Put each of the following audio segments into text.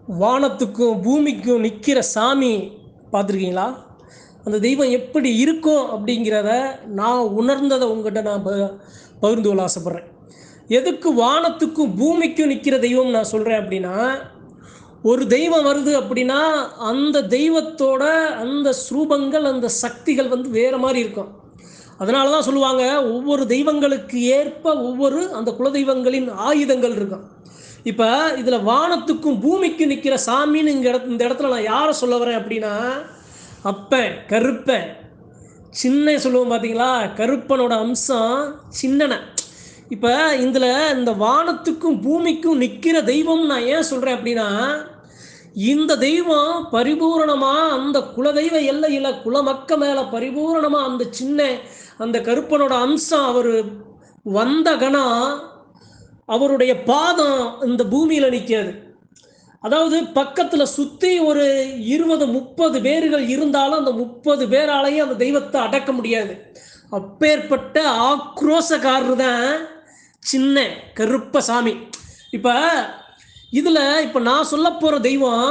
வானத்துக்கும் பூமிக்கும் நிற்கிற சாமி பார்த்துருக்கீங்களா? அந்த தெய்வம் எப்படி இருக்கும் அப்படிங்கிறத நான் உணர்ந்ததை உங்கள்கிட்ட நான் பகிர்ந்து கொள்ள ஆசைப்பட்றேன். எதுக்கு வானத்துக்கும் பூமிக்கும் நிற்கிற தெய்வம் நான் சொல்கிறேன் அப்படின்னா, ஒரு தெய்வம் வருது அப்படின்னா அந்த தெய்வத்தோட அந்த ஸ்ரூபங்கள், அந்த சக்திகள் வேறு மாதிரி இருக்கும். அதனால தான் சொல்லுவாங்க, ஒவ்வொரு தெய்வங்களுக்கு ஏற்ப ஒவ்வொரு அந்த குலதெய்வங்களின் ஆயுதங்கள் இருக்கும். இப்போ இதில் வானத்துக்கும் பூமிக்கும் நிற்கிற சாமின்னு இந்த இடத்துல நான் யாரை சொல்ல வரேன் அப்படின்னா, அப்பன் கருப்பன் சின்ன சொல்லுவோம் பார்த்தீங்களா, கருப்பனோட அம்சம் சின்னனை. இப்போ இதில் இந்த வானத்துக்கும் பூமிக்கும் நிற்கிற தெய்வம் நான் ஏன் சொல்கிறேன் அப்படின்னா, இந்த தெய்வம் பரிபூரணமாக அந்த குலதெய்வ எல்லையில் குலமக்க மேலே பரிபூரணமாக அந்த சின்ன அந்த கருப்பனோட அம்சம் அவர் வந்த கணம் அவருடைய பாதம் இந்த பூமியில் நிற்காது. அதாவது பக்கத்தில் சுற்றி ஒரு 20-30 பேர்கள் இருந்தாலும் அந்த 30 பேராலையும் அந்த தெய்வத்தை அடக்க முடியாது. அப்பேற்பட்ட ஆக்ரோஷக்காரர் தான் சின்ன கருப்பசாமி. இப்போ இதில் இப்போ நான் சொல்ல போகிற தெய்வம்,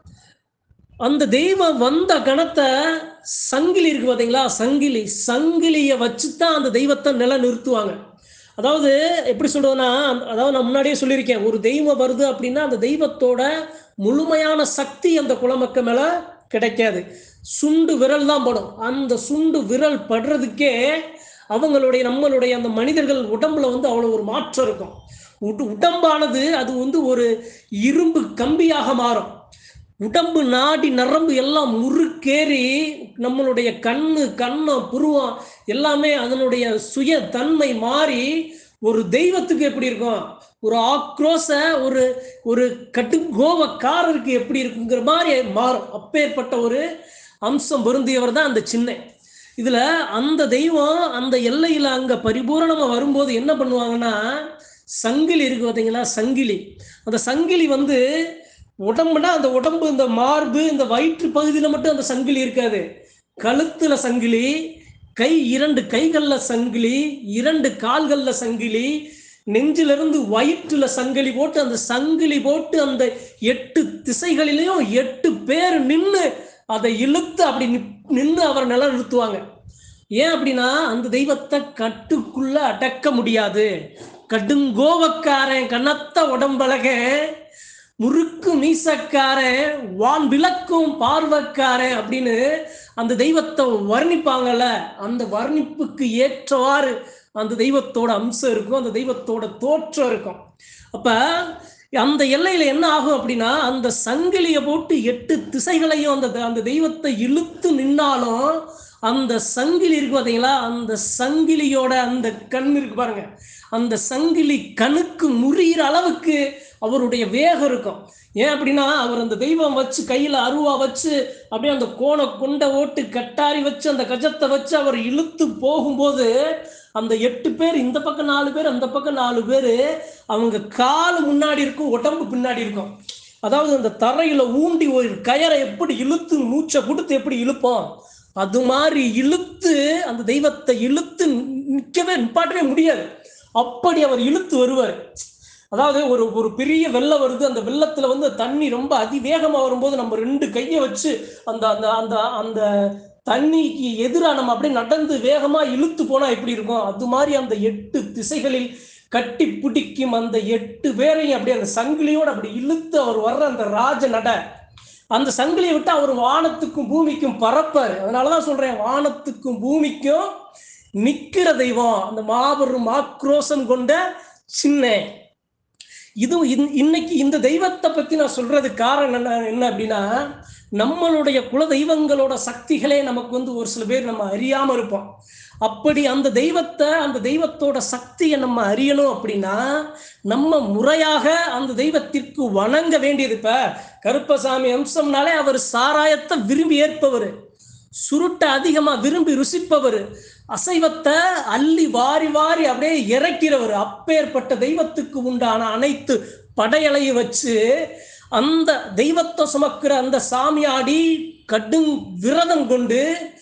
அந்த தெய்வம் வந்த கணத்தை சங்கிலி இருக்கு பார்த்தீங்களா, சங்கிலியை வச்சு தான் அந்த தெய்வத்தை நிறுத்துவாங்க. அதாவது எப்படி சொல்றதுன்னா, அதாவது நான் முன்னாடியே சொல்லியிருக்கேன், ஒரு தெய்வம் வருது அப்படின்னா அந்த தெய்வத்தோட முழுமையான சக்தி அந்த குலமக்க மேல கிடைக்காது. சுண்டு விரல் தான் படும். அந்த சுண்டு விரல் படுறதுக்கே நம்மளுடைய அந்த மனிதர்கள் உடம்புல அவ்வளவு ஒரு மாற்றம் இருக்கும். உடம்பானது அது ஒரு இரும்பு கம்பியாக மாறும். உடம்பு நாடி நரம்பு எல்லாம் முறுக்கேறி நம்மளுடைய கண்ணம் புருவம் எல்லாமே அதனுடைய சுய தன்மை மாறி ஒரு தெய்வத்துக்கு எப்படி இருக்கும், ஒரு ஆக்ரோஷ ஒரு கட்டுங்கோவக்காரருக்கு எப்படி இருக்குங்கிற மாதிரி மாறும். அப்பேற்பட்ட ஒரு அம்சம் பொருந்தியவர் தான் அந்த சின்ன. இதுல அந்த தெய்வம் அந்த எல்லையில அங்க பரிபூரணமா வரும்போது என்ன பண்ணுவாங்கன்னா, சங்கிலி இருக்கு பார்த்தீங்களா, அந்த சங்கிலி உடம்புனா அந்த உடம்பு, இந்த மார்பு, இந்த வயிற்று பகுதியில் மட்டும் அந்த சங்கிலி இருக்காது. கழுத்துல சங்கிலி, 2 கைகள்ல சங்கிலி, 2 கால்கள்ல சங்கிலி, நெஞ்சிலிருந்து வயிற்றுல சங்கிலி போட்டு அந்த சங்கிலி போட்டு அந்த 8 திசைகளிலையும் 8 பேர் நின்று அதை இழுத்து அப்படி நின்று அவர் நிறுத்துவாங்க. ஏன் அப்படின்னா, அந்த தெய்வத்தை கட்டுக்குள்ள அடக்க முடியாது. கடுங்கோவக்காரன், கனத்த உடம்பழக, முறுக்கு மீசக்காரன், வான் விளக்கும் பார்வக்காரன் அப்படின்னு அந்த தெய்வத்தை வர்ணிப்பாங்கல்ல, அந்த வர்ணிப்புக்கு ஏற்றவாறு அந்த தெய்வத்தோட அம்சம் இருக்கும், அந்த தெய்வத்தோட தோற்றம் இருக்கும். அப்ப அந்த எல்லையில என்ன ஆகும் அப்படின்னா, அந்த சங்கிலியை போட்டு 8 திசைகளையும் அந்த தெய்வத்தை இழுத்து நின்னாலும் அந்த சங்கிலி இருக்கு பார்த்தீங்களா, அந்த சங்கிலியோட அந்த கண் இருக்கு பாருங்க, அந்த சங்கிலி கணுக்கு முறிகிற அளவுக்கு அவருடைய வேகம் இருக்கும். ஏன் அப்படின்னா, அவர் அந்த தெய்வம் வச்சு கையில் அருவா வச்சு அப்படியே அந்த கோண கொண்ட ஓட்டு கட்டாரி வச்சு அந்த கஜத்தை வச்சு அவர் இழுத்து போகும்போது அந்த 8 பேர் இந்த பக்கம் 4 பேர் அந்த பக்கம் 4 பேர், அவங்க கால் முன்னாடி இருக்கும், உடம்பு பின்னாடி இருக்கும். அதாவது அந்த தரையில ஊண்டி ஒரு கயரை எப்படி இழுத்து மூச்சை கொடுத்து எப்படி இழுப்போம், அது மாதிரி இழுத்து அந்த தெய்வத்தை இழுத்து நிப்பாட்டவே முடியாது. அப்படி அவர் இழுத்து வருவார். அதாவது ஒரு பெரிய வெள்ளம் வருது, அந்த வெள்ளத்துல தண்ணி ரொம்ப அதிவேகமா வரும்போது நம்ம 2 கையை வச்சு அந்த அந்த அந்த அந்த தண்ணிக்கு எதிராக நம்ம அப்படியே நடந்து வேகமா இழுத்து போனா எப்படி இருக்கும், அது மாதிரி அந்த 8 திசைகளில் கட்டி பிடிக்கும் அந்த 8 பேரையும் அப்படியே அந்த சங்கிலியோடு அப்படி இழுத்து அவர் வர்ற அந்த ராஜ நட, அந்த சங்கிலியை விட்டு அவர் வானத்துக்கும் பூமிக்கும் பறப்பாரு. அதனாலதான் சொல்றேன், வானத்துக்கும் பூமிக்கும் நிக்கிற தெய்வம் அந்த மாபெரும் ஆக்ரோஷம் கொண்ட சின்ன. இதுவும் இன்னைக்கு இந்த தெய்வத்தை பத்தி நான் சொல்றது காரணம் என்ன அப்படின்னா, நம்மளுடைய குல தெய்வங்களோட சக்திகளே நமக்கு ஒரு சில பேர் நம்ம அறியாம இருப்போம். அப்படி அந்த தெய்வத்தோட சக்தியை நம்ம அறியணும் அப்படின்னா நம்ம முறையாக அந்த தெய்வத்திற்கு வணங்க வேண்டியது. இப்ப கருப்பசாமி அம்சம்னாலே அவர் சாராயத்தை விரும்பி ஏற்பவர், சுருட்டை அதிகமா விரும்பி ருசிப்பவர், அசைவத்தை அள்ளி வாரி வாரி அப்படியே இறக்கிறவர். அப்பேற்பட்ட தெய்வத்துக்கு உண்டான அனைத்து படையலையும் வச்சு அந்த தெய்வத்தை சுமக்கிற அந்த சாமியாடி கடும் விரதம் கொண்டு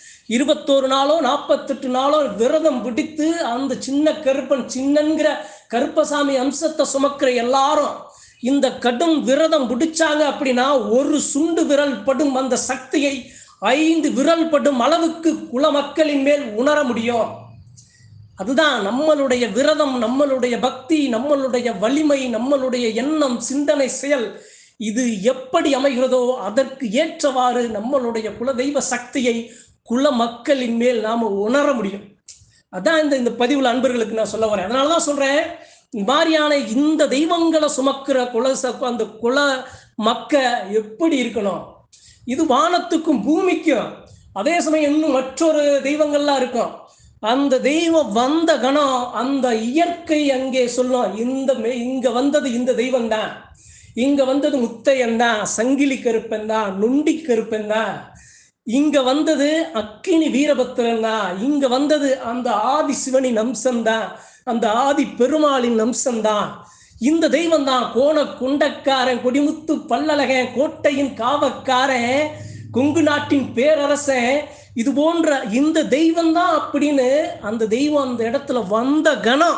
21 நாளோ 48 நாளோ விரதம் பிடித்து அந்த சின்ன கருப்பன், சின்னங்கிற கருப்பசாமி அம்சத்தை சுமக்கிற எல்லாரும் இந்த கடும் விரதம் பிடிச்சாங்க அப்படின்னா ஒரு சுண்டு விரல் படும் அந்த சக்தியை 5 விரல் படும் அளவுக்கு குல மக்களின் மேல் உணர முடியும். அதுதான் நம்மளுடைய விரதம், நம்மளுடைய பக்தி, நம்மளுடைய வலிமை, நம்மளுடைய எண்ணம், சிந்தனை, செயல் இது எப்படி அமைகிறதோ அதற்கு ஏற்றவாறு நம்மளுடைய குலதெய்வ சக்தியை குல மக்களின் மேல் நாம உணர முடியும். அதான் இந்த பதிவுல அன்பர்களுக்கு நான் சொல்ல வரேன். அதனாலதான் சொல்றேன், மாதிரியான இந்த தெய்வங்களை சுமக்கிற அந்த குல மக்க எப்படி இருக்கணும், இது வானத்துக்கும் பூமிக்கும். அதே சமயம் இன்னும் மற்றொரு தெய்வங்கள்லாம் இருக்கும். அந்த தெய்வம் வந்த கணம் அந்த இயற்கை அங்கே சொல்லும், இங்க வந்தது இந்த தெய்வம் தான், இங்க வந்தது முத்தையன் தான், சங்கிலி கருப்பன் தான், நொண்டி கருப்பன் தான், இங்க வந்தது அக்கினி வீரபத்திரன் தான், இங்க வந்தது அந்த ஆதி சிவனின் அம்சம் தான், அந்த ஆதி பெருமாளின் அம்சம் தான், இந்த தெய்வம் தான் கோண குண்டக்காரன், கொடிமுத்து பல்லழகன், கோட்டையின் காவக்காரன், கொங்கு நாட்டின் பேரரசன், இது போன்ற இந்த தெய்வம் தான் அப்படின்னு அந்த தெய்வம் அந்த இடத்துல வந்த கணம்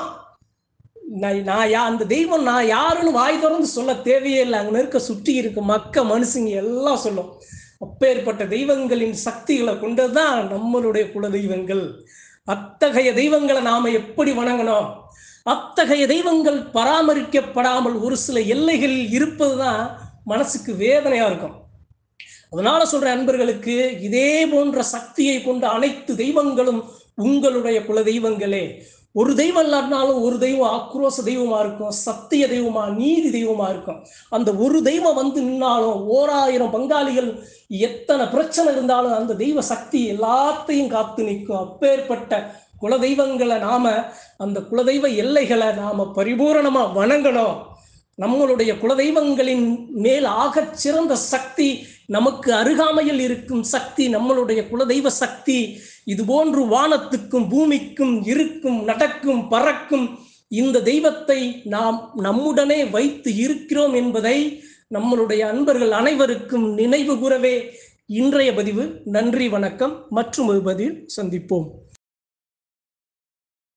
அந்த தெய்வம் நான் யாருன்னு வாய் திறந்து சொல்ல தேவையே இல்லை. அங்க இருக்க சுற்றி இருக்க மக்க மனுஷங்க எல்லாம் சொல்லும். அப்பேற்பட்ட தெய்வங்களின் சக்திகளை கொண்டதுதான் நம்மளுடைய குல தெய்வங்கள். அத்தகைய தெய்வங்களை நாம எப்படி வணங்கணும்? அத்தகைய தெய்வங்கள் பராமரிக்கப்படாமல் ஒரு சில எல்லைகளில் இருப்பதுதான் மனசுக்கு வேதனையா இருக்கும். அதனால சொல்ற அன்பர்களுக்கு, இதே போன்ற சக்தியை கொண்ட அனைத்து தெய்வங்களும் உங்களுடைய குல தெய்வங்களே. ஒரு தெய்வம் இல்லாட்டினாலும் ஒரு தெய்வம் ஆக்ரோஷ தெய்வமா இருக்கும், சத்திய தெய்வமா, நீதி தெய்வமா இருக்கும். அந்த ஒரு தெய்வம் வந்து நின்னாலும் 1000 பங்காளிகள் எத்தனை பிரச்சனை இருந்தாலும் அந்த தெய்வ சக்தி எல்லாத்தையும் காத்து நிற்கும். அப்பேற்பட்ட குல தெய்வங்களை நாம, அந்த குலதெய்வ எல்லைகளை நாம பரிபூரணமா வணங்கணும். நம்மளுடைய குலதெய்வங்களின் மேல் ஆகச் சிறந்த சக்தி, நமக்கு அருகாமையில் இருக்கும் சக்தி நம்மளுடைய குலதெய்வ சக்தி. இது போன்று வானத்துக்கும் பூமிக்கும் இருக்கும், நடக்கும், பறக்கும் இந்த தெய்வத்தை நாம் நம்முடனே வைத்து இருக்கிறோம் என்பதை நம்மளுடைய அன்பர்கள் அனைவருக்கும் நினைவு கூறவே இன்றைய பதிவு. நன்றி, வணக்கம். மற்றும் ஒரு பதிவில் சந்திப்போம்.